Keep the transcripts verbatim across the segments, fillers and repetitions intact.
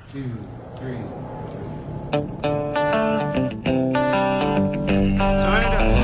two, three. Turn it up.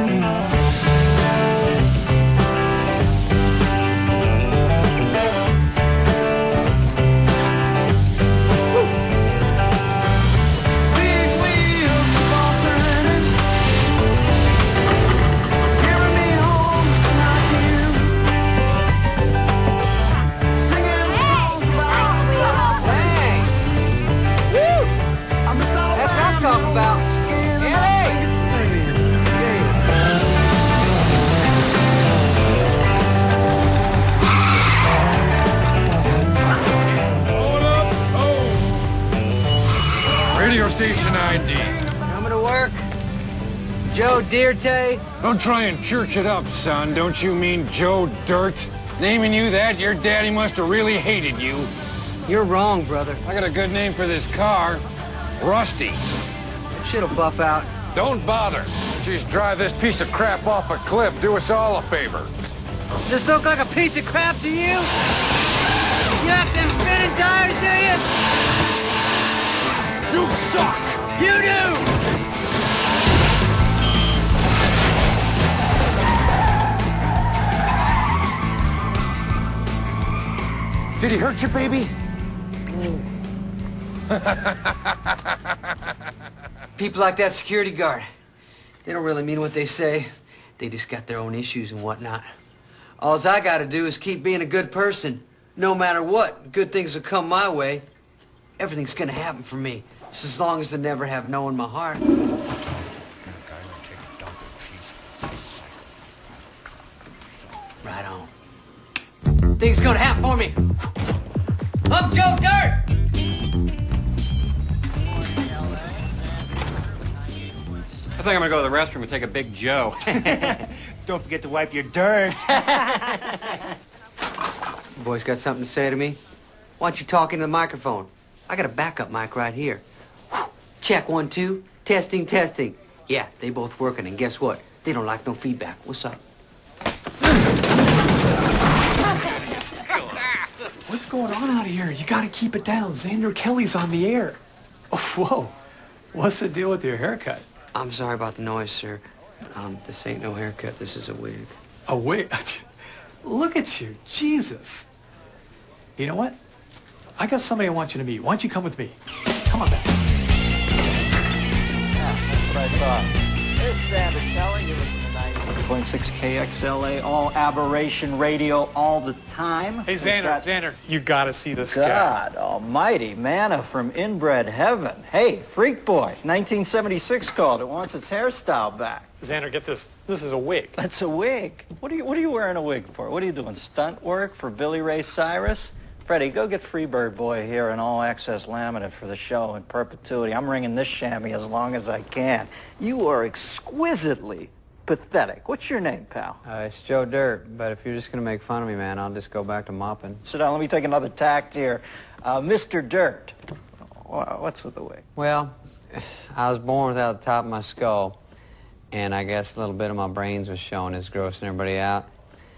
Radio station I D. Coming to work? Joe Dirte? Don't try and church it up, son. Don't you mean Joe Dirt? Naming you that, your daddy must have really hated you. You're wrong, brother. I got a good name for this car. Rusty. Shit'll buff out. Don't bother. Just drive this piece of crap off a cliff. Do us all a favor. Does this look like a piece of crap to you? You have them spinning tires, do you? You suck! You do! Did he hurt you, baby? People like that security guard, they don't really mean what they say. They just got their own issues and whatnot. Alls I gotta do is keep being a good person. No matter what, good things will come my way. Everything's gonna happen for me. Just as long as they never have no in my heart. Right on. Things gonna happen for me. I'm Joe Dirt! I think I'm gonna go to the restroom and take a big Joe. Don't forget to wipe your dirt. You boys got something to say to me? Why don't you talk into the microphone? I got a backup mic right here. Check, one, two. Testing, testing. Yeah, they both working, and guess what? They don't like no feedback. What's up? What's going on out here? You gotta keep it down. Xander Kelly's on the air. Oh, whoa. What's the deal with your haircut? I'm sorry about the noise, sir. Um, this ain't no haircut. This is a wig. A wig? Look at you. Jesus. You know what? I got somebody I want you to meet. Why don't you come with me? Come on back. Yeah, that's what I thought. This is Xander Kelly. You listen to ninety-one point six K X L A, all aberration radio all the time. Hey, Xander, got... Xander, you gotta see this guy. God almighty, manna from inbred heaven. Hey, Freak Boy, nineteen seventy-six called. It wants its hairstyle back. Xander, get this. This is a wig. That's a wig. What are you, what are you wearing a wig for? What are you doing, stunt work for Billy Ray Cyrus? Freddie, go get Freebird Boy here in all-access laminate for the show in perpetuity. I'm ringing this chamois as long as I can. You are exquisitely pathetic. What's your name, pal? Uh, it's Joe Dirt, but if you're just gonna make fun of me, man, I'll just go back to mopping. Sit down, let me take another tact here. Uh, Mister Dirt, what's with the wig? Well, I was born without the top of my skull, and I guess a little bit of my brains was showing. It's grossing everybody out.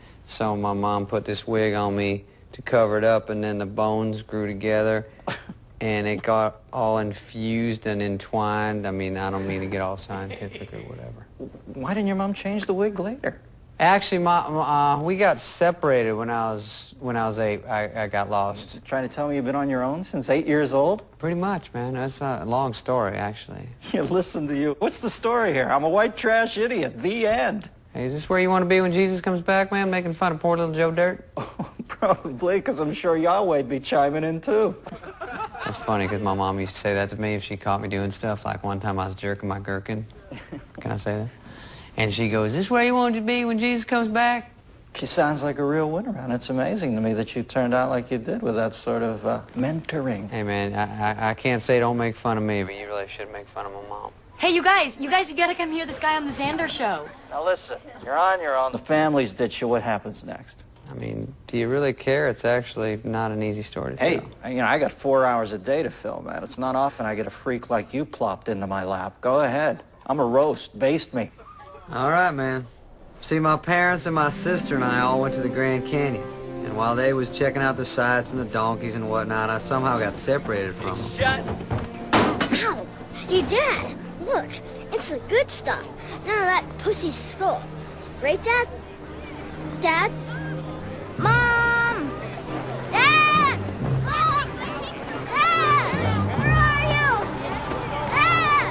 So my mom put this wig on me to cover it up, and then the bones grew together, and it got all infused and entwined. I mean, I don't mean to get all scientific or whatever. Why didn't your mom change the wig later? Actually, my, uh, we got separated when I was when I was eight. I, I got lost. Trying to tell me you've been on your own since eight years old? Pretty much, man. That's a long story, actually. Yeah, listen to you. What's the story here? I'm a white trash idiot. The end. Hey, is this where you want to be when Jesus comes back, man? Making fun of poor little Joe Dirt? Oh, probably, because I'm sure Yahweh'd be chiming in, too. That's funny, because my mom used to say that to me if she caught me doing stuff. Like one time I was jerking my gherkin. Can I say that? And she goes, is this where you want to be when Jesus comes back? She sounds like a real winner, and it's amazing to me that you turned out like you did with that sort of uh, mentoring. Hey, man, I, I, I can't say don't make fun of me, but you really should make fun of my mom. Hey, you guys, you guys, you gotta come hear this guy on the Xander show. Now listen, you're on your own. The families ditch you. What happens next? I mean, do you really care? It's actually not an easy story to hey, tell. Hey, you know, I got four hours a day to film, man. It's not often I get a freak like you plopped into my lap. Go ahead. I'm a roast. Baste me. All right, man. See, my parents and my sister and I all went to the Grand Canyon. And And while they was checking out the sights and the donkeys and whatnot, I somehow got separated from them. Shut. Ow! Hey, Dad, look. It's the good stuff. None of that pussy's skull. Right, Dad? Dad? Mom! Dad! Mom! Dad! Where are you? Dad!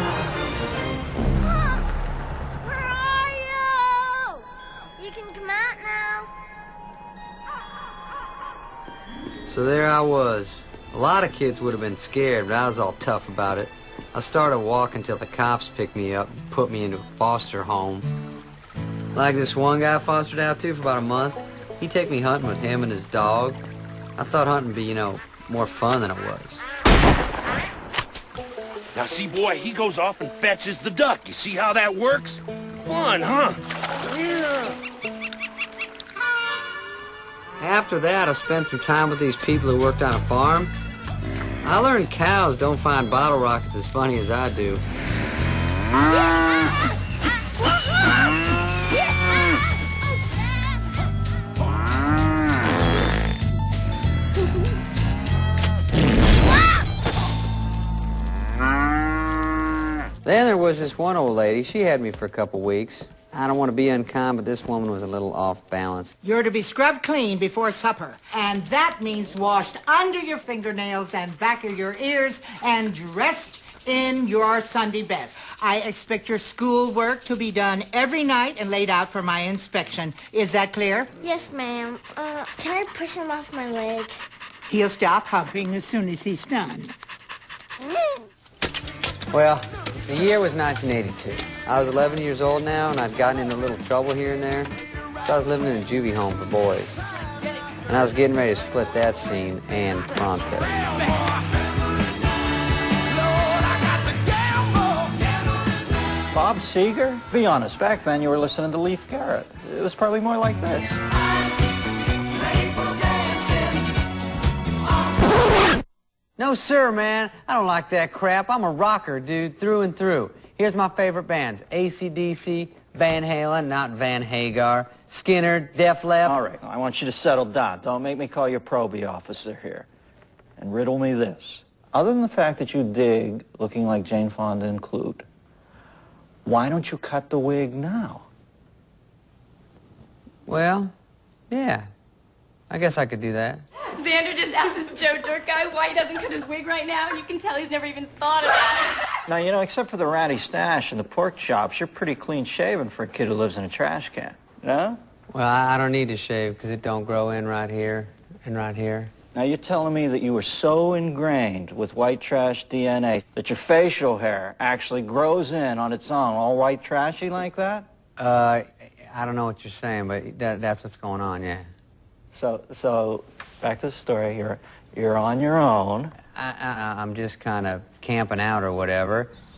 Mom! Where are you? You can come out now. So there I was. A lot of kids would have been scared, but I was all tough about it. I started walking till the cops picked me up and put me into a foster home. Like this one guy I fostered out to for about a month, he'd take me hunting with him and his dog. I thought hunting would be, you know, more fun than it was. Now see, boy, he goes off and fetches the duck. You see how that works? Fun, huh? Yeah. After that, I spent some time with these people who worked on a farm. I learned cows don't find bottle rockets as funny as I do. Then there was this one old lady. She had me for a couple weeks. I don't want to be unkind, but this woman was a little off balance. You're to be scrubbed clean before supper, and that means washed under your fingernails and back of your ears and dressed in your Sunday best. I expect your schoolwork to be done every night and laid out for my inspection. Is that clear? Yes, ma'am. Uh, can I push him off my leg? He'll stop humping as soon as he's done. Well, the year was nineteen eighty-two. I was eleven years old now, and I'd gotten into a little trouble here and there. So I was living in a juvie home for boys. And I was getting ready to split that scene and pronto. Bob Seger? Be honest, back then you were listening to Leif Garrett. It was probably more like this. No, sir, man. I don't like that crap. I'm a rocker, dude, through and through. Here's my favorite bands. A C D C, Van Halen, not Van Hagar, Skinner, Def Leppard. All right, I want you to settle down. Don't make me call your probie officer here. And riddle me this. Other than the fact that you dig looking like Jane Fonda and Clute, why don't you cut the wig now? Well, yeah. I guess I could do that. Xander just asked this Joe Dirt guy why he doesn't cut his wig right now, and you can tell he's never even thought about it. Now, you know, except for the ratty stash and the pork chops, you're pretty clean-shaven for a kid who lives in a trash can. No? Well, I I don't need to shave because it don't grow in right here and right here. Now, you're telling me that you were so ingrained with white trash D N A that your facial hair actually grows in on its own, all white trashy like that? Uh, I don't know what you're saying, but that, that's what's going on, yeah. So, so back to the story. You're, you're on your own. I, I, I'm just kind of camping out or whatever,